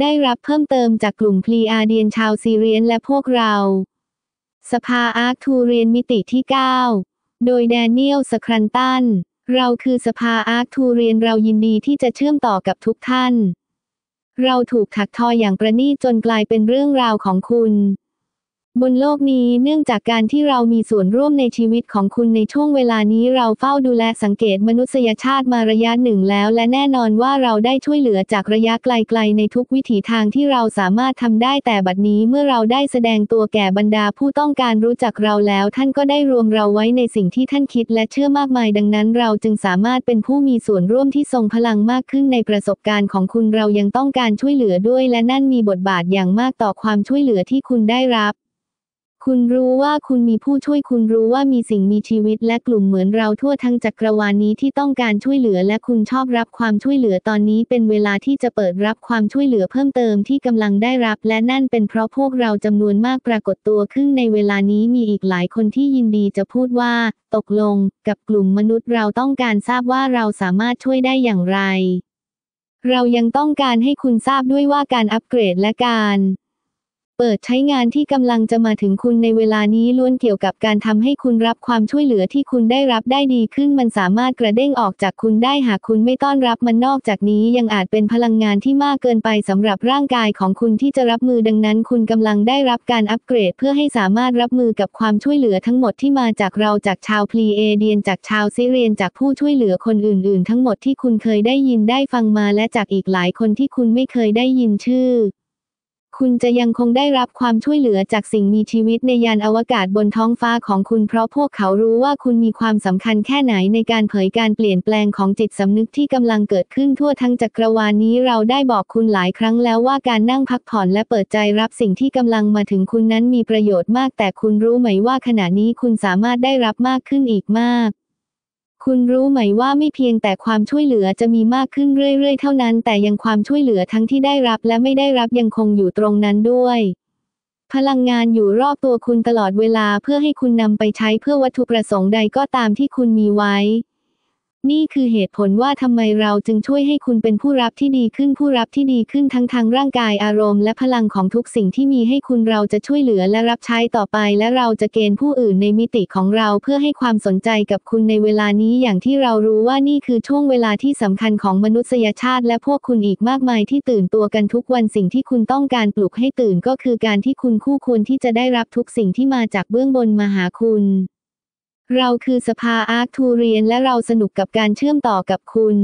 ได้รับเพิ่มเติมจากกลุ่มพลีอาเดียนชาวซีเรียนและพวกเราสภาอาร์คทูเรียนมิติที่9โดยแดเนียล สครันตันเราคือสภาอาร์คทูเรียนเรายินดีที่จะเชื่อมต่อกับทุกท่านเราถูกถักทออย่างประณีตจนกลายเป็นเรื่องราวของคุณบนโลกนี้เนื่องจากการที่เรามีส่วนร่วมในชีวิตของคุณในช่วงเวลานี้เราเฝ้าดูแลสังเกตมนุษยชาติมาระยะหนึ่งแล้วและแน่นอนว่าเราได้ช่วยเหลือจากระยะไกลๆในทุกวิถีทางที่เราสามารถทำได้แต่บัดนี้เมื่อเราได้แสดงตัวแก่บรรดาผู้ต้องการรู้จักเราแล้วท่านก็ได้รวมเราไว้ในสิ่งที่ท่านคิดและเชื่อมากมายดังนั้นเราจึงสามารถเป็นผู้มีส่วนร่วมที่ทรงพลังมากขึ้นในประสบการณ์ของคุณเรายังต้องการช่วยเหลือด้วยและนั่นมีบทบาทอย่างมากต่อความช่วยเหลือที่คุณได้รับคุณรู้ว่าคุณมีผู้ช่วยคุณรู้ว่ามีสิ่งมีชีวิตและกลุ่มเหมือนเราทั่วทั้งจักรวาลนี้ที่ต้องการช่วยเหลือและคุณชอบรับความช่วยเหลือตอนนี้เป็นเวลาที่จะเปิดรับความช่วยเหลือเพิ่มเติมที่กำลังได้รับและนั่นเป็นเพราะพวกเราจำนวนมากปรากฏตัวขึ้นในเวลานี้มีอีกหลายคนที่ยินดีจะพูดว่าตกลงกับกลุ่มมนุษย์เราต้องการทราบว่าเราสามารถช่วยได้อย่างไรเรายังต้องการให้คุณทราบด้วยว่าการอัปเกรดและการเปิดใช้งานที่กำลังจะมาถึงคุณในเวลานี้ล้วนเกี่ยวกับการทำให้คุณรับความช่วยเหลือที่คุณได้รับได้ดีขึ้นมันสามารถกระเด้งออกจากคุณได้หากคุณไม่ต้อนรับมันนอกจากนี้ยังอาจเป็นพลังงานที่มากเกินไปสำหรับร่างกายของคุณที่จะรับมือดังนั้นคุณกำลังได้รับการอัปเกรดเพื่อให้สามารถรับมือกับความช่วยเหลือทั้งหมดที่มาจากเราจากชาวพลีเอเดียนจากชาวซิเรียนจากผู้ช่วยเหลือคนอื่นๆทั้งหมดที่คุณเคยได้ยินได้ฟังมาและจากอีกหลายคนที่คุณไม่เคยได้ยินชื่อคุณจะยังคงได้รับความช่วยเหลือจากสิ่งมีชีวิตในยานอวกาศบนท้องฟ้าของคุณเพราะพวกเขารู้ว่าคุณมีความสำคัญแค่ไหนในการเผยการเปลี่ยนแปลงของจิตสำนึกที่กำลังเกิดขึ้นทั่วทั้งจักรวาลนี้เราได้บอกคุณหลายครั้งแล้วว่าการนั่งพักผ่อนและเปิดใจรับสิ่งที่กำลังมาถึงคุณนั้นมีประโยชน์มากแต่คุณรู้ไหมว่าขณะนี้คุณสามารถได้รับมากขึ้นอีกมากคุณรู้ไหมว่าไม่เพียงแต่ความช่วยเหลือจะมีมากขึ้นเรื่อยๆเท่านั้นแต่ยังความช่วยเหลือทั้งที่ได้รับและไม่ได้รับยังคงอยู่ตรงนั้นด้วยพลังงานอยู่รอบตัวคุณตลอดเวลาเพื่อให้คุณนำไปใช้เพื่อวัตถุประสงค์ใดก็ตามที่คุณมีไว้นี่คือเหตุผลว่าทำไมเราจึงช่วยให้คุณเป็นผู้รับที่ดีขึ้นผู้รับที่ดีขึ้นทั้งทางร่างกายอารมณ์และพลังของทุกสิ่งที่มีให้คุณเราจะช่วยเหลือและรับใช้ต่อไปและเราจะเกณฑ์ผู้อื่นในมิติของเราเพื่อให้ความสนใจกับคุณในเวลานี้อย่างที่เรารู้ว่านี่คือช่วงเวลาที่สำคัญของมนุษยชาติและพวกคุณอีกมากมายที่ตื่นตัวกันทุกวันสิ่งที่คุณต้องการปลุกให้ตื่นก็คือการที่คุณคู่ควรที่จะได้รับทุกสิ่งที่มาจากเบื้องบนมาหาคุณเราคือสภาอาร์คทูเรียนและเราสนุกกับการเชื่อมต่อกับคุณ